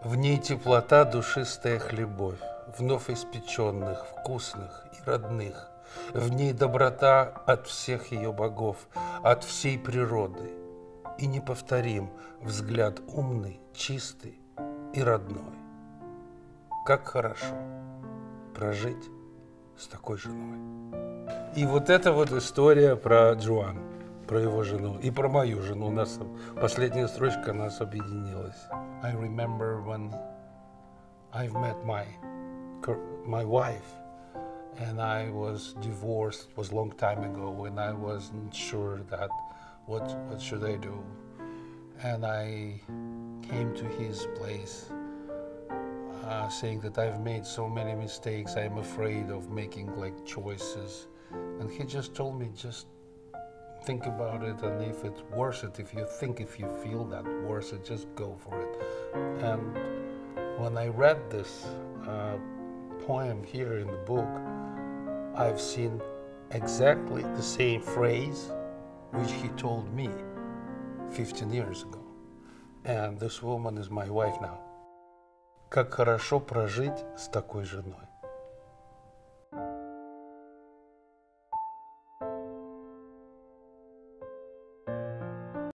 В ней теплота, душистая хлебовь, вновь испеченных, вкусных и родных. В ней доброта от всех ее богов, от всей природы. И неповторим взгляд умный, чистый и родной. Как хорошо прожить с такой женой. И вот эта вот история про Джоан, про его жену и про мою жену. У нас последняя строчка нас объединилась. I remember when I've met my wife, and I was divorced. It was a long time ago, and I wasn't sure that what should I do. And I came to his place, saying that I've made so many mistakes. I'm afraid of making like choices, and he just told me, just think about it, and if it's worth it, if you feel that worth it, just go for it. And when I read this poem here in the book, I've seen exactly the same phrase which he told me 15 years ago. And this woman is my wife now. Как хорошо прожить с такой женой.